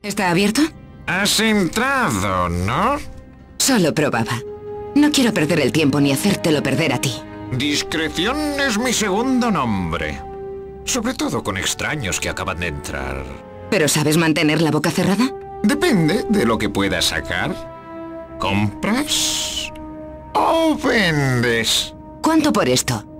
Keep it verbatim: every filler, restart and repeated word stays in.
¿Está abierto? Has entrado, ¿no? Solo probaba. No quiero perder el tiempo ni hacértelo perder a ti. Discreción es mi segundo nombre. Sobre todo con extraños que acaban de entrar. ¿Pero sabes mantener la boca cerrada? Depende de lo que puedas sacar. ¿Compras o vendes? ¿Cuánto por esto?